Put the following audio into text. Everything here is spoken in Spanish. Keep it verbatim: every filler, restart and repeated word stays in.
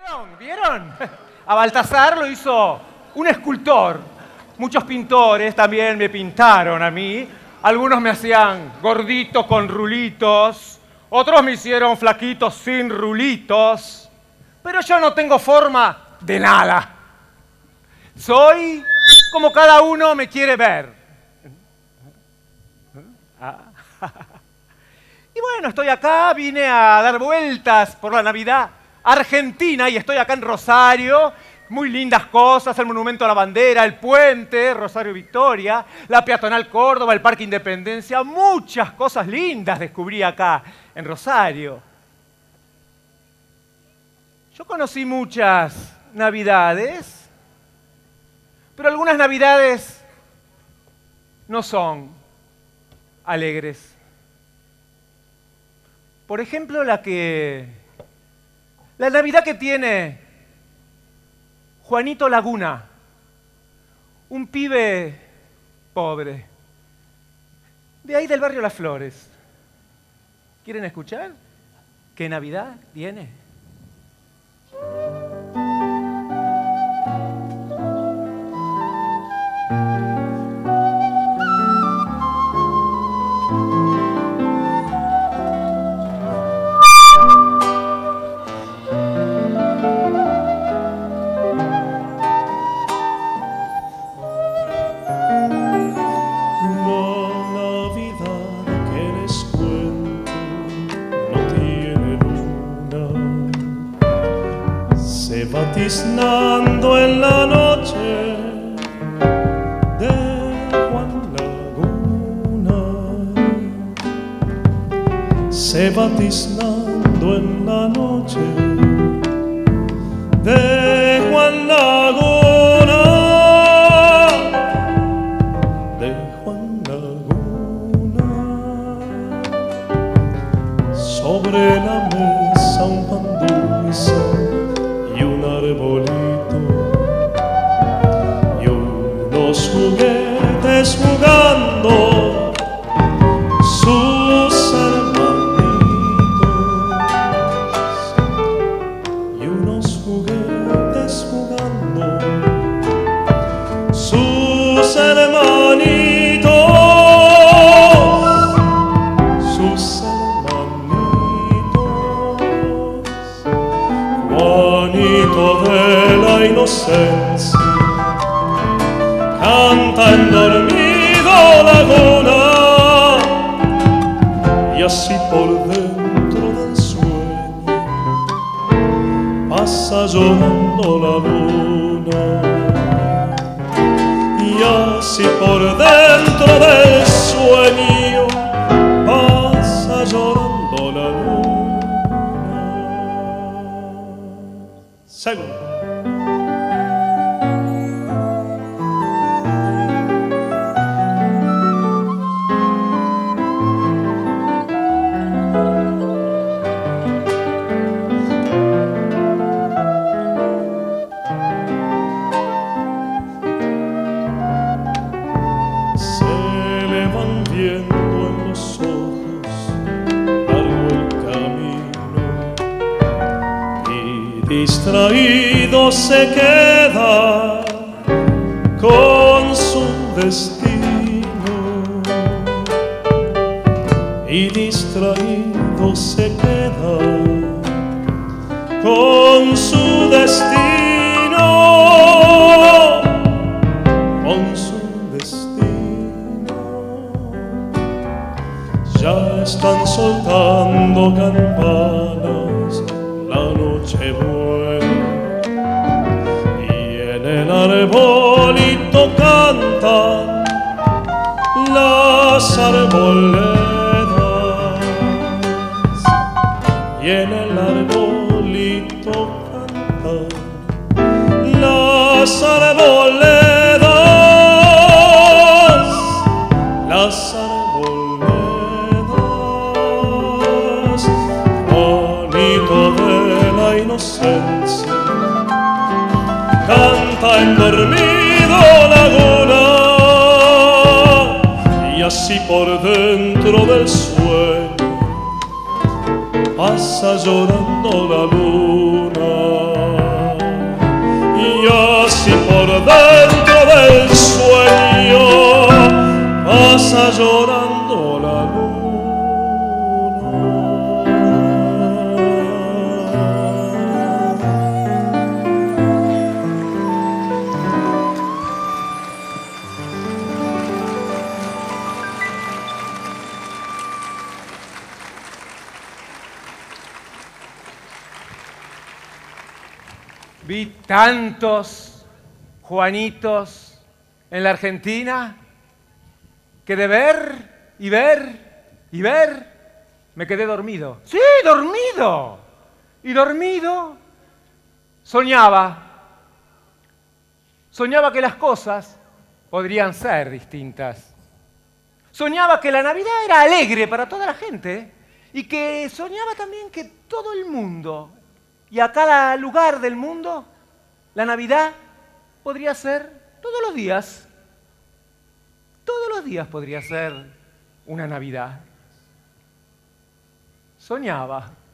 ¿Vieron? ¿Vieron? A Baltasar lo hizo un escultor. Muchos pintores también me pintaron a mí. Algunos me hacían gordito con rulitos. Otros me hicieron flaquito sin rulitos. Pero yo no tengo forma de nada. Soy como cada uno me quiere ver. Y bueno, estoy acá, vine a dar vueltas por la Navidad Argentina y estoy acá en Rosario. Muy lindas cosas, el Monumento a la Bandera, el puente, Rosario Victoria, la peatonal Córdoba, el Parque Independencia. Muchas cosas lindas descubrí acá en Rosario. Yo conocí muchas Navidades, pero algunas Navidades no son alegres. Por ejemplo, la que... la Navidad que tiene Juanito Laguna, un pibe pobre, de ahí del barrio Las Flores. ¿Quieren escuchar qué Navidad tiene? Vatiznando en la noche de Juan Laguna, se vatiznando en la noche de Juan Laguna, de Juan Laguna, sobre la mesa un pan dulce y un arbolito y unos juguetes jugando sus hermanitos y unos juguetes jugando sus hermanitos sus Juanito de la inocencia canta en dormido Laguna y así por dentro del sueño pasa llorando la luna y así por dentro del sueño pasa llorando la luna. Segundo. Se le van viendo en los ojos largo el camino y distraído se queda con su destino y distraído se queda con su destino con su destino ya están soltando campanas la noche buena y en el arbolito cantan las arboledas y en el arbolito cantan las arboledas las arboledas Juanito de la inocencia canta en dormido Laguna y así por dentro del sueño pasa llorando la luna. por dentro del sueño pasa llorando la luna. Vi tantos Juanitos en la Argentina que de ver y ver y ver me quedé dormido. Sí, dormido. Y dormido soñaba. Soñaba que las cosas podrían ser distintas. Soñaba que la Navidad era alegre para toda la gente y que soñaba también que todo el mundo y a cada lugar del mundo la Navidad podría ser todos los días. Todos los días podría ser una Navidad. Soñaba.